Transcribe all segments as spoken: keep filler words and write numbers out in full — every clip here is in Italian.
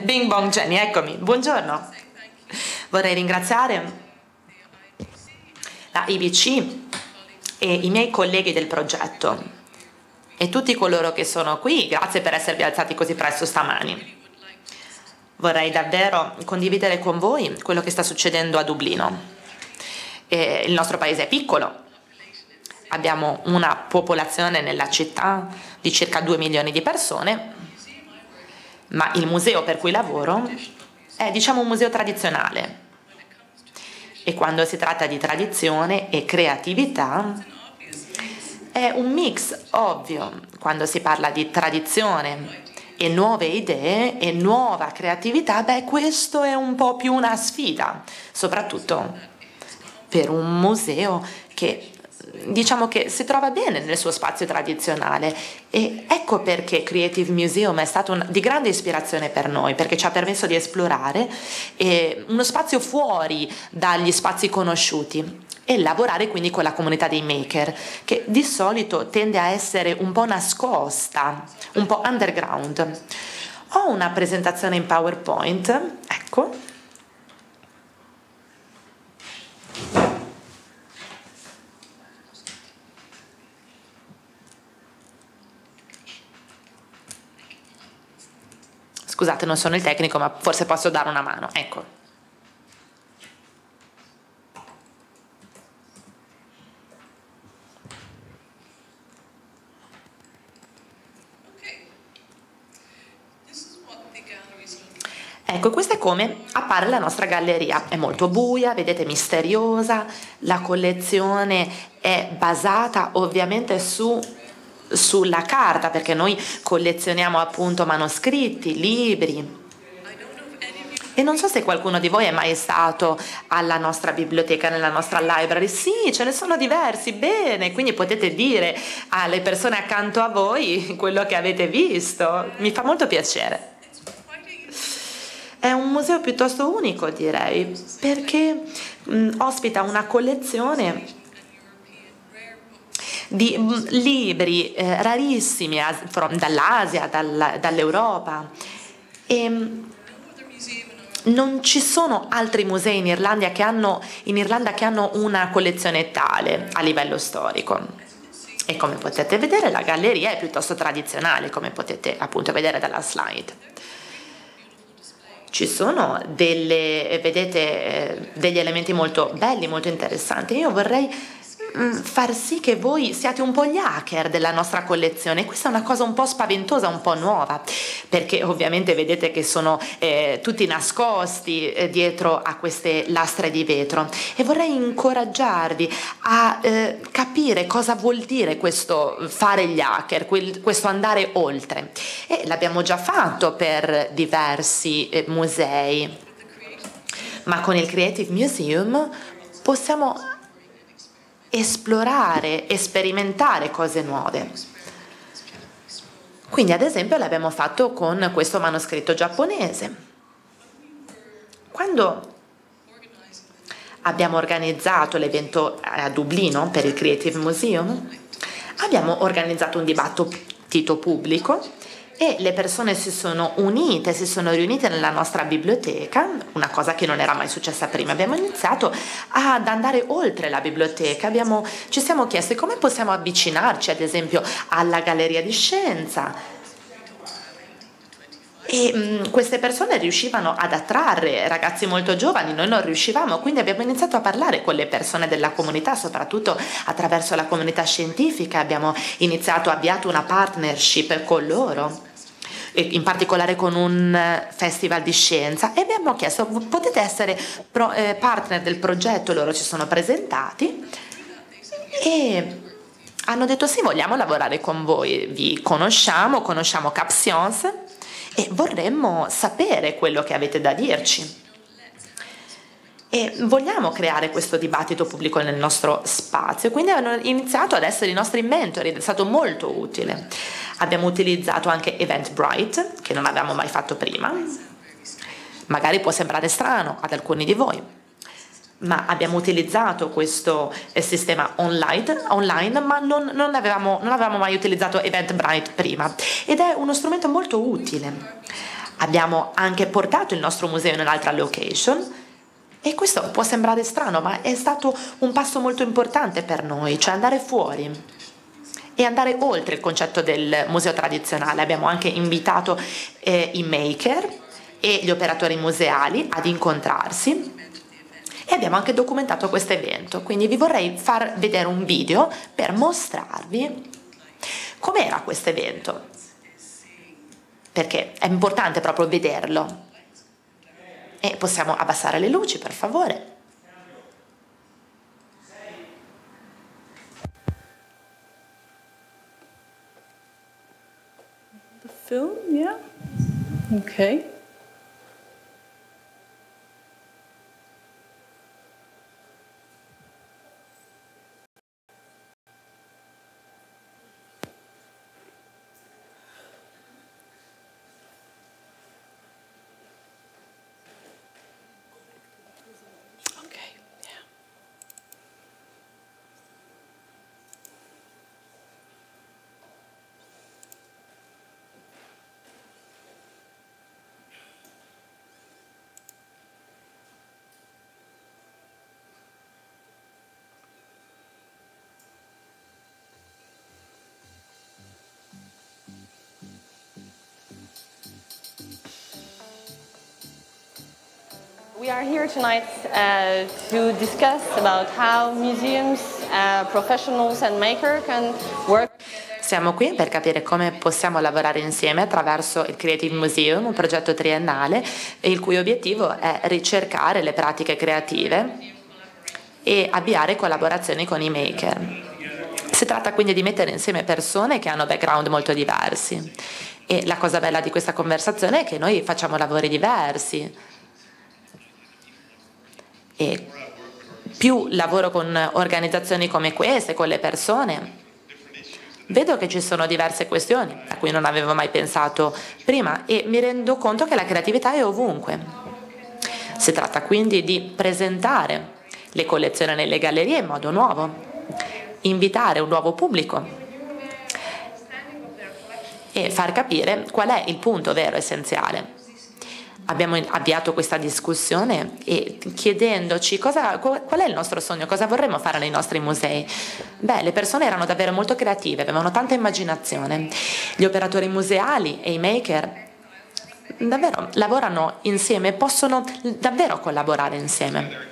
Bing Bong Jenny, eccomi, buongiorno. Vorrei ringraziare la I B C e i miei colleghi del progetto e tutti coloro che sono qui, grazie per esservi alzati così presto stamani. Vorrei davvero condividere con voi quello che sta succedendo a Dublino. E il nostro paese è piccolo, abbiamo una popolazione nella città di circa due milioni di persone, ma il museo per cui lavoro è, diciamo, un museo tradizionale. E quando si tratta di tradizione e creatività è un mix ovvio. Quando si parla di tradizione e nuove idee e nuova creatività, beh, questo è un po' più una sfida, soprattutto per un museo che, diciamo, che si trova bene nel suo spazio tradizionale. E ecco perché Creative Museum è stato un, di grande ispirazione per noi, perché ci ha permesso di esplorare eh, uno spazio fuori dagli spazi conosciuti e lavorare quindi con la comunità dei maker, che di solito tende a essere un po' nascosta, un po' underground. Ho una presentazione in PowerPoint, ecco. Scusate, non sono il tecnico, ma forse posso dare una mano, ecco. Ecco, questa è come appare la nostra galleria. È molto buia, vedete, misteriosa. La collezione è basata ovviamente su, sulla carta, perché noi collezioniamo appunto manoscritti, libri. E non so se qualcuno di voi è mai stato alla nostra biblioteca, nella nostra library. Sì, ce ne sono diversi, bene, quindi potete dire alle persone accanto a voi quello che avete visto. Mi fa molto piacere. È un museo piuttosto unico, direi, perché mh, ospita una collezione di mh, libri eh, rarissimi as- from, dall'Asia, dal, dall'Europa. E mh, non ci sono altri musei in Irlanda che hanno, in Irlanda che hanno una collezione tale a livello storico. E come potete vedere, la galleria è piuttosto tradizionale, come potete appunto vedere dalla slide. Ci sono delle, vedete, degli elementi molto belli, molto interessanti. Io vorrei mh, far sì che voi siate un po' gli hacker della nostra collezione. Questa è una cosa un po' spaventosa, un po' nuova, perché ovviamente vedete che sono eh, tutti nascosti eh, dietro a queste lastre di vetro. E vorrei incoraggiarvi a eh, capire cosa vuol dire questo fare gli hacker, quel, questo andare oltre. E l'abbiamo già fatto per diversi eh, musei, ma con il Creative Museum possiamo esplorare e sperimentare cose nuove. Quindi ad esempio l'abbiamo fatto con questo manoscritto giapponese. Quando abbiamo organizzato l'evento a Dublino per il Creative Museum, abbiamo organizzato un dibattito pubblico e le persone si sono unite, si sono riunite nella nostra biblioteca, una cosa che non era mai successa prima. Abbiamo iniziato ad andare oltre la biblioteca, abbiamo, ci siamo chiesti come possiamo avvicinarci ad esempio alla Galleria di Scienza. E mh, queste persone riuscivano ad attrarre ragazzi molto giovani, noi non riuscivamo, quindi abbiamo iniziato a parlare con le persone della comunità, soprattutto attraverso la comunità scientifica. Abbiamo iniziato, avviato una partnership con loro, in particolare con un festival di scienza, e abbiamo chiesto: potete essere pro, eh, partner del progetto? Loro ci sono presentati e hanno detto sì, vogliamo lavorare con voi, vi conosciamo, conosciamo Capscience e vorremmo sapere quello che avete da dirci. E vogliamo creare questo dibattito pubblico nel nostro spazio, quindi hanno iniziato ad essere i nostri mentori ed è stato molto utile. Abbiamo utilizzato anche Eventbrite, che non avevamo mai fatto prima. Magari può sembrare strano ad alcuni di voi, ma abbiamo utilizzato questo eh, sistema online, online ma non, non, avevamo, non avevamo mai utilizzato Eventbrite prima ed è uno strumento molto utile. Abbiamo anche portato il nostro museo in un'altra location e questo può sembrare strano, ma è stato un passo molto importante per noi, cioè andare fuori e andare oltre il concetto del museo tradizionale. Abbiamo anche invitato eh, i maker e gli operatori museali ad incontrarsi e abbiamo anche documentato questo evento. Quindi vi vorrei far vedere un video per mostrarvi com'era questo evento, perché è importante proprio vederlo. E possiamo abbassare le luci, per favore. The film, yeah. Okay. We are here tonight uh, to discuss about how museums, uh, professionals and makers can work. Siamo qui per capire come possiamo lavorare insieme attraverso il Creative Museum, un progetto triennale il cui obiettivo è ricercare le pratiche creative e avviare collaborazioni con i maker. Si tratta quindi di mettere insieme persone che hanno background molto diversi e la cosa bella di questa conversazione è che noi facciamo lavori diversi. E più lavoro con organizzazioni come queste, con le persone, vedo che ci sono diverse questioni a cui non avevo mai pensato prima e mi rendo conto che la creatività è ovunque. Si tratta quindi di presentare le collezioni nelle gallerie in modo nuovo, invitare un nuovo pubblico e far capire qual è il punto vero essenziale. Abbiamo avviato questa discussione e chiedendoci cosa, qual è il nostro sogno, cosa vorremmo fare nei nostri musei. Beh, le persone erano davvero molto creative, avevano tanta immaginazione. Gli operatori museali e i maker davvero lavorano insieme, possono davvero collaborare insieme.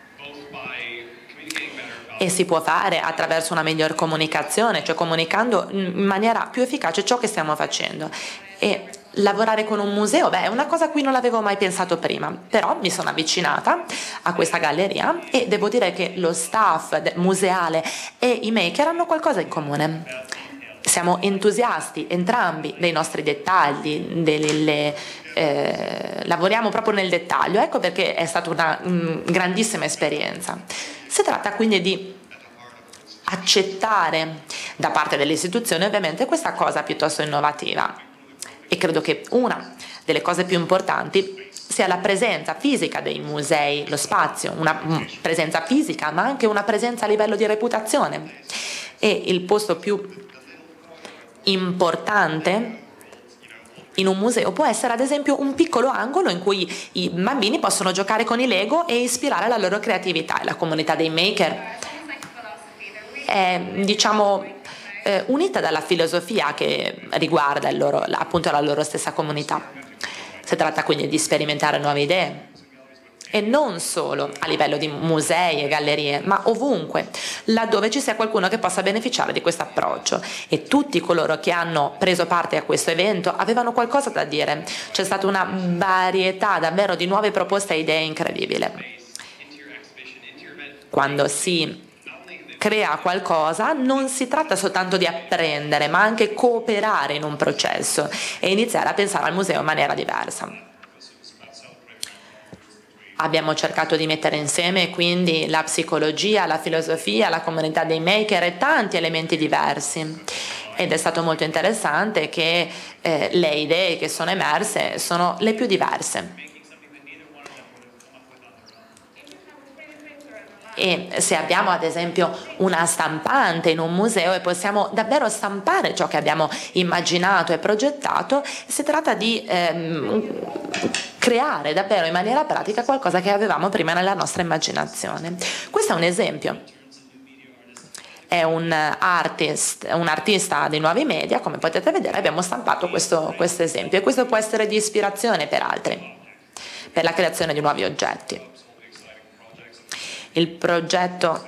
E si può fare attraverso una miglior comunicazione, cioè comunicando in maniera più efficace ciò che stiamo facendo. E lavorare con un museo, beh, è una cosa a cui non l'avevo mai pensato prima, però mi sono avvicinata a questa galleria e devo dire che lo staff museale e i maker hanno qualcosa in comune. Siamo entusiasti entrambi dei nostri dettagli, delle, eh, lavoriamo proprio nel dettaglio, ecco perché è stata una um, grandissima esperienza. Si tratta quindi di accettare da parte delle istituzioni ovviamente questa cosa piuttosto innovativa. E credo che una delle cose più importanti sia la presenza fisica dei musei, lo spazio, una presenza fisica, ma anche una presenza a livello di reputazione. E il posto più importante in un museo può essere ad esempio un piccolo angolo in cui i bambini possono giocare con i Lego e ispirare la loro creatività. La comunità dei maker è, diciamo, Eh, unita dalla filosofia che riguarda il loro, appunto la loro stessa comunità. Si tratta quindi di sperimentare nuove idee e non solo a livello di musei e gallerie, ma ovunque, laddove ci sia qualcuno che possa beneficiare di questo approccio. E tutti coloro che hanno preso parte a questo evento avevano qualcosa da dire. C'è stata una varietà davvero di nuove proposte e idee incredibile. Quando si crea qualcosa, non si tratta soltanto di apprendere, ma anche cooperare in un processo e iniziare a pensare al museo in maniera diversa. Abbiamo cercato di mettere insieme quindi la psicologia, la filosofia, la comunità dei maker e tanti elementi diversi. Ed è stato molto interessante che eh, le idee che sono emerse sono le più diverse. e se abbiamo ad esempio una stampante in un museo e possiamo davvero stampare ciò che abbiamo immaginato e progettato, si tratta di ehm, creare davvero in maniera pratica qualcosa che avevamo prima nella nostra immaginazione. Questo è un esempio. È un artist, un artista dei nuovi media, come potete vedere abbiamo stampato questo, questo esempio, e questo può essere di ispirazione per altri, per la creazione di nuovi oggetti. Il progetto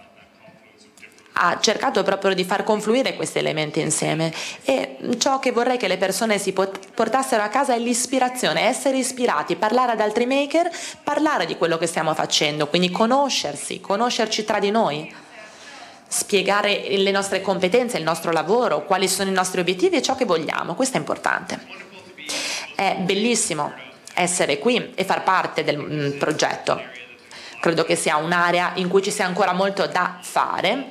ha cercato proprio di far confluire questi elementi insieme, e ciò che vorrei che le persone si portassero a casa è l'ispirazione, essere ispirati, parlare ad altri maker, parlare di quello che stiamo facendo, quindi conoscersi, conoscerci tra di noi, spiegare le nostre competenze, il nostro lavoro, quali sono i nostri obiettivi e ciò che vogliamo. Questo è importante. È bellissimo essere qui e far parte del mm, progetto. Credo che sia un'area in cui ci sia ancora molto da fare,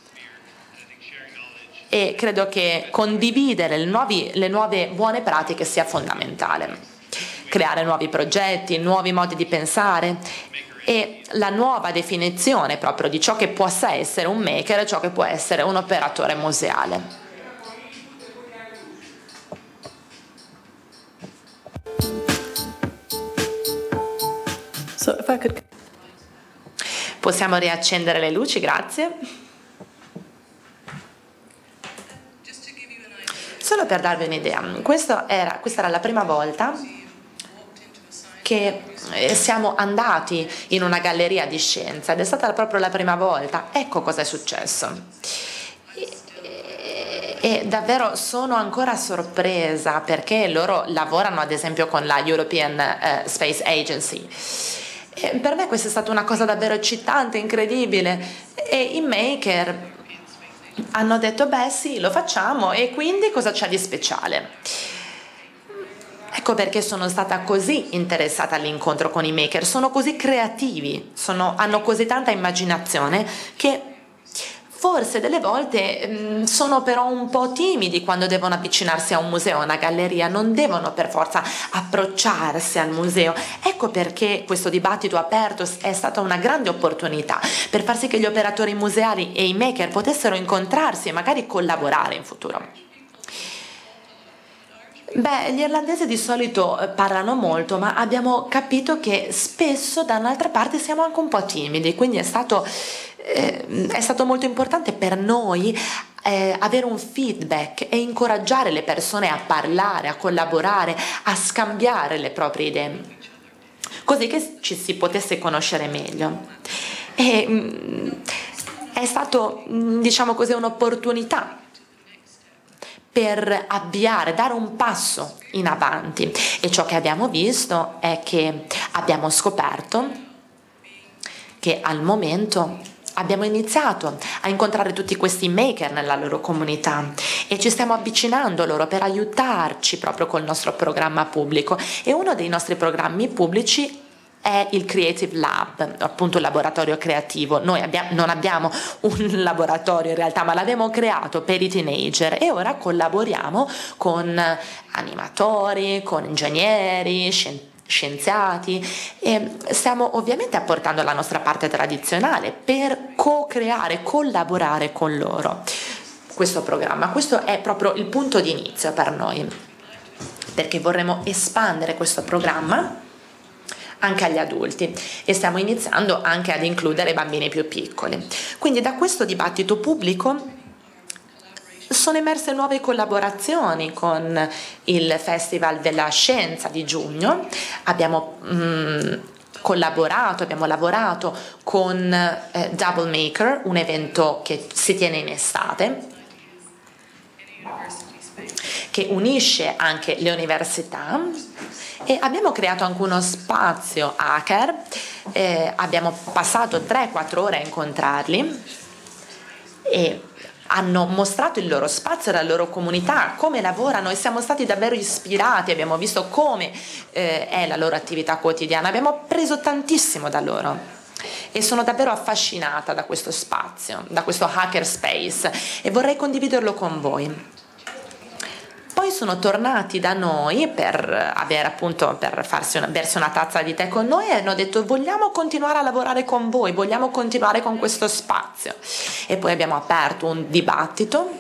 e credo che condividere le, nuovi, le nuove buone pratiche sia fondamentale. Creare nuovi progetti, nuovi modi di pensare e la nuova definizione proprio di ciò che possa essere un maker e ciò che può essere un operatore museale. So if I could... Possiamo riaccendere le luci, grazie. Solo per darvi un'idea, questa era, questa era la prima volta che siamo andati in una galleria di scienza ed è stata proprio la prima volta. Ecco cosa è successo. E, e davvero sono ancora sorpresa, perché loro lavorano ad esempio con la European uh, Space Agency. E per me questa è stata una cosa davvero eccitante, incredibile, e i maker hanno detto beh sì, lo facciamo, e quindi cosa c'è di speciale? Ecco perché sono stata così interessata all'incontro con i maker, sono così creativi, sono, hanno così tanta immaginazione che forse delle volte mh, sono però un po' timidi quando devono avvicinarsi a un museo, a una galleria, non devono per forza approcciarsi al museo. Ecco perché questo dibattito aperto è stata una grande opportunità per far sì che gli operatori museali e i maker potessero incontrarsi e magari collaborare in futuro. Beh, gli irlandesi di solito parlano molto, ma abbiamo capito che spesso da un'altra parte siamo anche un po' timidi, quindi è stato, eh, è stato molto importante per noi eh, avere un feedback e incoraggiare le persone a parlare, a collaborare, a scambiare le proprie idee, così che ci si potesse conoscere meglio. E, mh, è stato, mh, diciamo così, un'opportunità per avviare, dare un passo in avanti, e ciò che abbiamo visto è che abbiamo scoperto che al momento abbiamo iniziato a incontrare tutti questi maker nella loro comunità e ci stiamo avvicinando loro per aiutarci proprio col nostro programma pubblico, e uno dei nostri programmi pubblici è il Creative Lab, appunto il laboratorio creativo. Noi abbiamo, non abbiamo un laboratorio in realtà, ma l'abbiamo creato per i teenager, e ora collaboriamo con animatori, con ingegneri, scienziati, e stiamo ovviamente apportando la nostra parte tradizionale per co-creare, collaborare con loro questo programma. Questo è proprio il punto di inizio per noi, perché vorremmo espandere questo programma anche agli adulti, e stiamo iniziando anche ad includere i bambini più piccoli. Quindi da questo dibattito pubblico sono emerse nuove collaborazioni con il Festival della Scienza di giugno. Abbiamo mh, collaborato, abbiamo lavorato con eh, Double Maker, un evento che si tiene in estate, che unisce anche le università, e abbiamo creato anche uno spazio hacker. Eh, abbiamo passato tre quattro ore a incontrarli, e hanno mostrato il loro spazio, la loro comunità, come lavorano, e siamo stati davvero ispirati, abbiamo visto come eh, è la loro attività quotidiana, abbiamo preso tantissimo da loro e sono davvero affascinata da questo spazio, da questo hacker space, e vorrei condividerlo con voi. poi sono tornati da noi per avere appunto per farsi una, bersi una tazza di tè con noi e hanno detto vogliamo continuare a lavorare con voi, vogliamo continuare con questo spazio, e poi abbiamo aperto un dibattito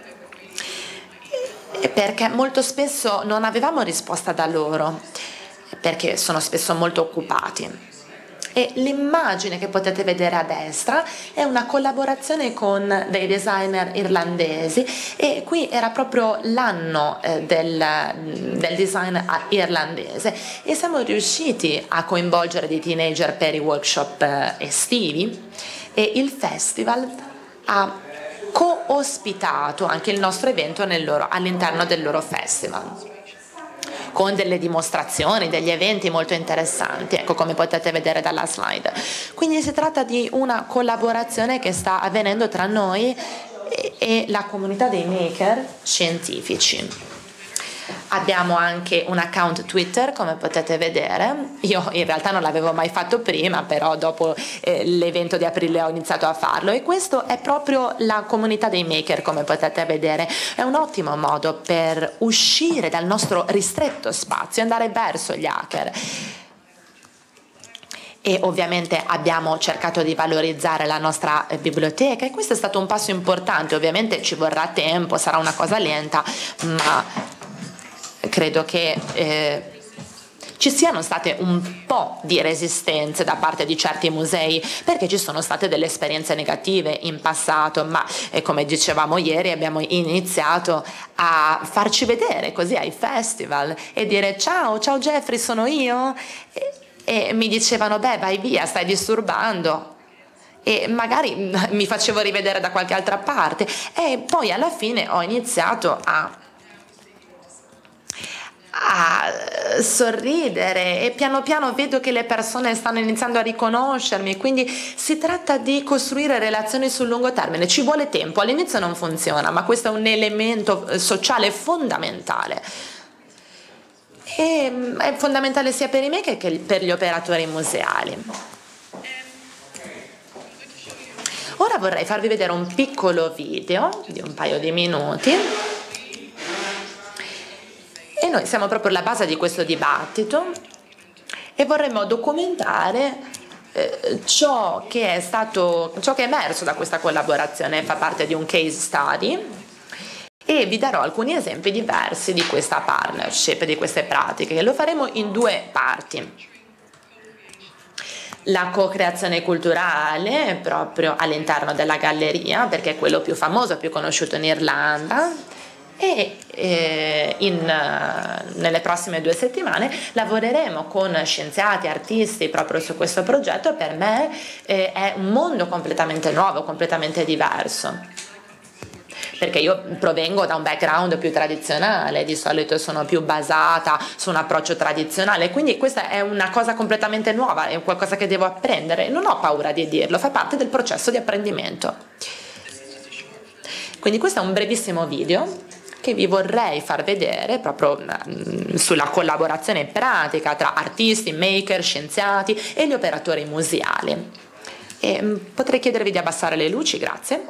perché molto spesso non avevamo risposta da loro perché sono spesso molto occupati. E l'immagine che potete vedere a destra è una collaborazione con dei designer irlandesi, e qui era proprio l'anno eh, del, del design irlandese, e siamo riusciti a coinvolgere dei teenager per i workshop eh, estivi, e il festival ha co-ospitato anche il nostro evento nel loro, all'interno del loro festival, con delle dimostrazioni, degli eventi molto interessanti, ecco, come potete vedere dalla slide. Quindi si tratta di una collaborazione che sta avvenendo tra noi e, e la comunità dei maker scientifici. Abbiamo anche un account Twitter, come potete vedere. Io in realtà non l'avevo mai fatto prima, però dopo eh, l'evento di aprile ho iniziato a farlo, e questo è proprio la comunità dei maker, come potete vedere. È un ottimo modo per uscire dal nostro ristretto spazio e andare verso gli hacker. E ovviamente abbiamo cercato di valorizzare la nostra eh, biblioteca, e questo è stato un passo importante. Ovviamente ci vorrà tempo, sarà una cosa lenta, ma credo che eh, ci siano state un po' di resistenze da parte di certi musei, perché ci sono state delle esperienze negative in passato, ma eh, come dicevamo ieri abbiamo iniziato a farci vedere così ai festival e dire ciao, ciao Jeffrey, sono io, e, e mi dicevano beh vai via, stai disturbando, e magari mi facevo rivedere da qualche altra parte, e poi alla fine ho iniziato a a sorridere, e piano piano vedo che le persone stanno iniziando a riconoscermi. Quindi si tratta di costruire relazioni sul lungo termine, ci vuole tempo, all'inizio non funziona, ma questo è un elemento sociale fondamentale, e è fondamentale sia per i maker che per gli operatori museali. Ora vorrei farvi vedere un piccolo video di un paio di minuti. E noi siamo proprio alla base di questo dibattito e vorremmo documentare eh, ciò che è stato, ciò che è emerso da questa collaborazione. Fa parte di un case study, e vi darò alcuni esempi diversi di questa partnership, di queste pratiche. Lo faremo in due parti: la co-creazione culturale proprio all'interno della galleria, perché è quello più famoso, più conosciuto in Irlanda, e eh, in, uh, nelle prossime due settimane lavoreremo con scienziati, artisti proprio su questo progetto. Per me eh, è un mondo completamente nuovo, completamente diverso, perché io provengo da un background più tradizionale, di solito sono più basata su un approccio tradizionale, quindi questa è una cosa completamente nuova, è qualcosa che devo apprendere, non ho paura di dirlo, fa parte del processo di apprendimento. Quindi questo è un brevissimo video che vi vorrei far vedere proprio mh, sulla collaborazione pratica tra artisti, maker, scienziati e gli operatori museali. E, mh, potrei chiedervi di abbassare le luci, grazie.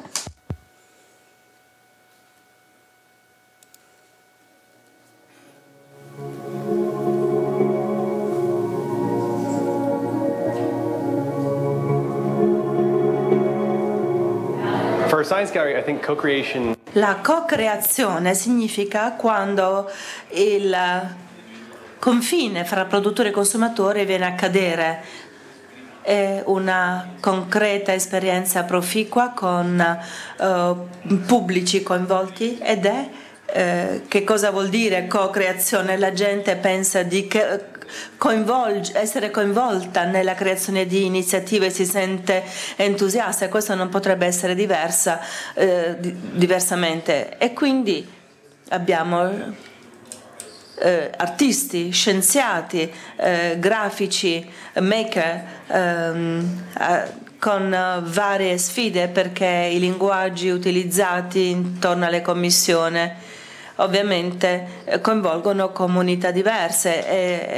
For a science gallery, I think co-creation. La co-creazione significa quando il confine fra produttore e consumatore viene a cadere. È una concreta esperienza proficua con uh, pubblici coinvolti, ed è eh, che cosa vuol dire co-creazione? La gente pensa di che Coinvolge, essere coinvolta nella creazione di iniziative, si sente entusiasta, e questo non potrebbe essere diversa, eh, diversamente. E quindi abbiamo eh, artisti, scienziati, eh, grafici, maker, ehm, eh, con varie sfide, perché i linguaggi utilizzati intorno alle commissioni ovviamente coinvolgono comunità diverse, e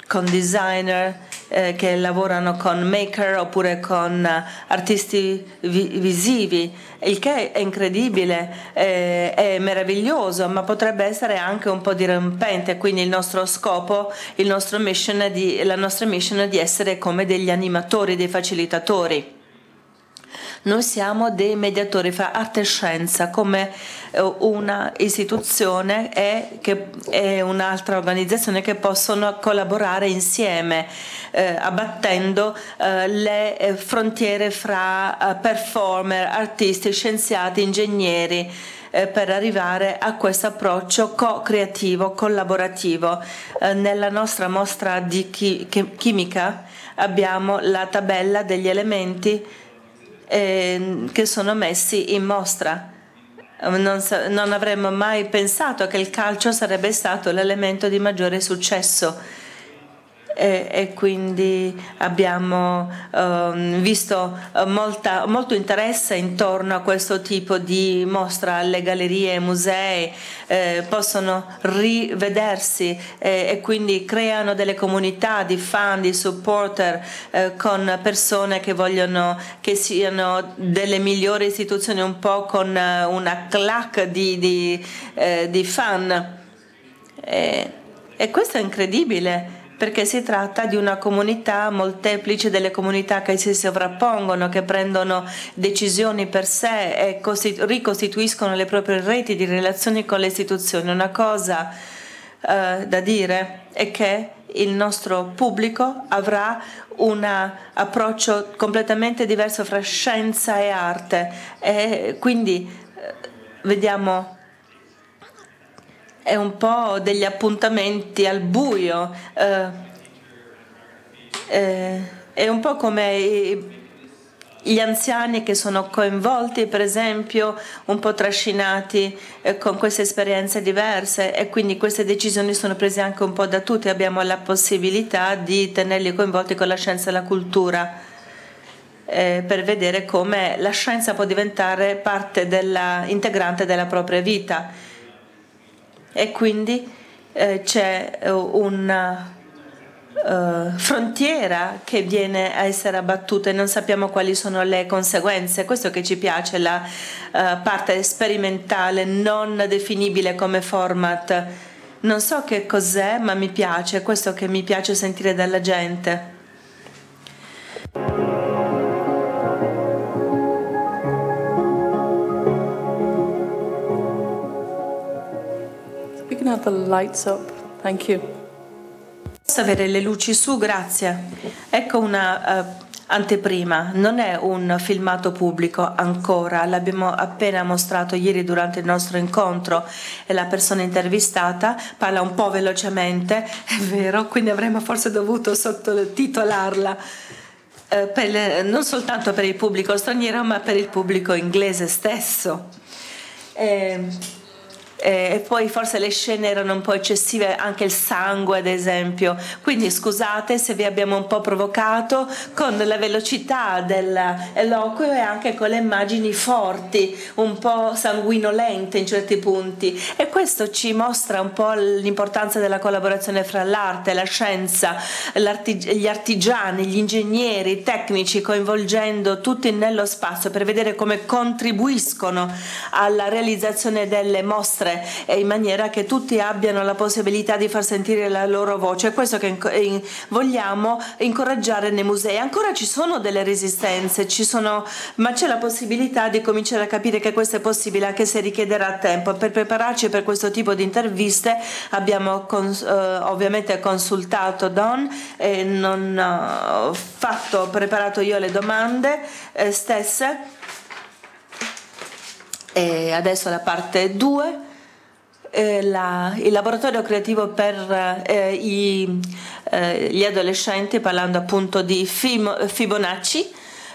con designer eh, che lavorano con maker oppure con uh, artisti vi- visivi, il che è incredibile, eh, è meraviglioso, ma potrebbe essere anche un po' dirompente. Quindi il nostro scopo, il nostro mission è di, la nostra mission è di essere come degli animatori, dei facilitatori. Noi siamo dei mediatori fra arte e scienza, come una istituzione e, che, e un'altra organizzazione che possono collaborare insieme, eh, abbattendo eh, le frontiere fra eh, performer, artisti, scienziati, ingegneri, eh, per arrivare a questo approccio co-creativo, collaborativo. Eh, nella nostra mostra di chi, chi, chimica abbiamo la tabella degli elementi Eh, che sono messi in mostra. Non, non avremmo mai pensato che il calcio sarebbe stato l'elemento di maggiore successo. E, e quindi abbiamo um, visto uh, molta, molto interesse intorno a questo tipo di mostra. Le gallerie e musei eh, possono rivedersi eh, e quindi creano delle comunità di fan, di supporter eh, con persone che vogliono che siano delle migliori istituzioni, un po' con uh, una clac di, di, eh, di fan. E, e questo è incredibile, perché si tratta di una comunità molteplice delle comunità che si sovrappongono, che prendono decisioni per sé e ricostituiscono le proprie reti di relazioni con le istituzioni. Una cosa eh, da dire è che il nostro pubblico avrà un approccio completamente diverso fra scienza e arte, e quindi eh, vediamo è un po' degli appuntamenti al buio, eh, eh, è un po' come i, gli anziani che sono coinvolti, per esempio, un po' trascinati eh, con queste esperienze diverse, e quindi queste decisioni sono prese anche un po' da tutti. Abbiamo la possibilità di tenerli coinvolti con la scienza e la cultura, eh, per vedere come la scienza può diventare parte della, integrante della propria vita. E quindi eh, c'è una uh, frontiera che viene a essere abbattuta e non sappiamo quali sono le conseguenze. Questo che ci piace, la uh, parte sperimentale, non definibile come format. Non so che cos'è, ma mi piace, questo che mi piace sentire dalla gente. Have the lights up. Thank you. Posso avere le luci su, grazie. Ecco una uh, anteprima, non è un filmato pubblico ancora, l'abbiamo appena mostrato ieri durante il nostro incontro e la persona intervistata parla un po' velocemente, è vero, quindi avremmo forse dovuto sottotitolarla. Uh, per le, non soltanto per il pubblico straniero, ma per il pubblico inglese stesso. E, e poi forse le scene erano un po' eccessive, anche il sangue ad esempio, quindi scusate se vi abbiamo un po' provocato con la velocità dell'eloquio e anche con le immagini forti, un po' sanguinolente in certi punti, e questo ci mostra un po' l'importanza della collaborazione fra l'arte, la scienza, gli artigiani, gli ingegneri, i tecnici, coinvolgendo tutti nello spazio per vedere come contribuiscono alla realizzazione delle mostre, in maniera che tutti abbiano la possibilità di far sentire la loro voce. È questo che vogliamo incoraggiare nei musei. Ancora ci sono delle resistenze, ci sono, ma c'è la possibilità di cominciare a capire che questo è possibile, anche se richiederà tempo. Per prepararci per questo tipo di interviste abbiamo cons- eh, ovviamente consultato Don e non ho fatto, preparato io le domande eh, stesse. E adesso la parte due. Eh, la, il laboratorio creativo per eh, i, eh, gli adolescenti, parlando appunto di Fibonacci,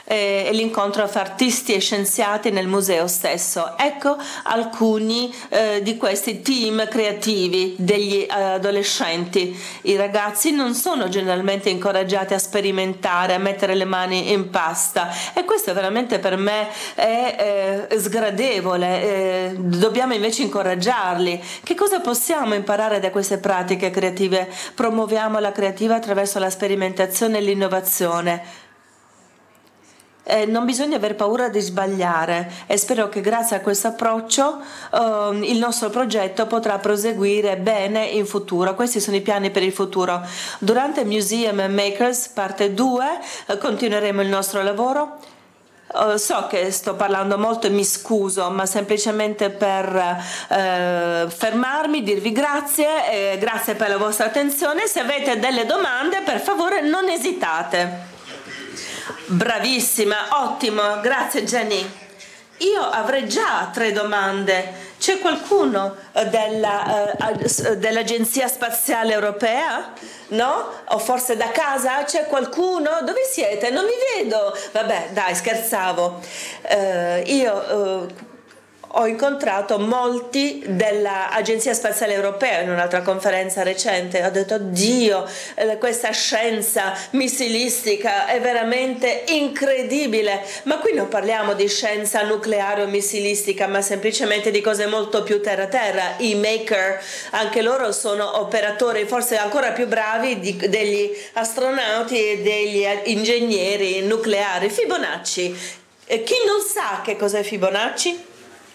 e l'incontro fra artisti e scienziati nel museo stesso. Ecco alcuni eh, di questi team creativi degli eh, adolescenti. I ragazzi non sono generalmente incoraggiati a sperimentare, a mettere le mani in pasta, e questo veramente per me è eh, sgradevole. Eh, dobbiamo invece incoraggiarli. Che cosa possiamo imparare da queste pratiche creative? Promuoviamo la creativa attraverso la sperimentazione e l'innovazione. Eh, non bisogna aver paura di sbagliare, e spero che grazie a questo approccio eh, il nostro progetto potrà proseguire bene in futuro. Questi sono i piani per il futuro. Durante Museum Makers parte due eh, continueremo il nostro lavoro. Uh, so che sto parlando molto e mi scuso, ma semplicemente per uh, fermarmi, dirvi grazie, e grazie per la vostra attenzione. Se avete delle domande, per favore non esitate. Bravissima, ottimo, grazie Jenny. Io avrei già tre domande. C'è qualcuno della, uh, dell'Agenzia Spaziale Europea? No? O forse da casa? C'è qualcuno? Dove siete? Non vi vedo. Vabbè, dai, scherzavo. Uh, io... Uh, Ho incontrato molti dell'Agenzia Spaziale Europea in un'altra conferenza recente. Ho detto, Dio, questa scienza missilistica è veramente incredibile. Ma qui non parliamo di scienza nucleare o missilistica, ma semplicemente di cose molto più terra-terra. I maker, anche loro sono operatori forse ancora più bravi di, degli astronauti e degli ingegneri nucleari. Fibonacci. Chi non sa che cos'è Fibonacci?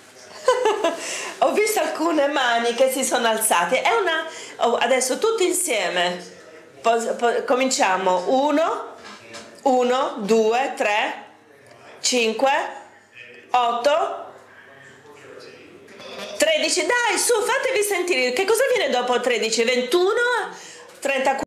Ho visto alcune mani che si sono alzate. È una... oh, adesso tutti insieme pos- po- cominciamo. Uno, uno, due, tre, cinque, otto, tredici. Dai, su, fatevi sentire. Che cosa viene dopo tredici? ventuno, trentaquattro.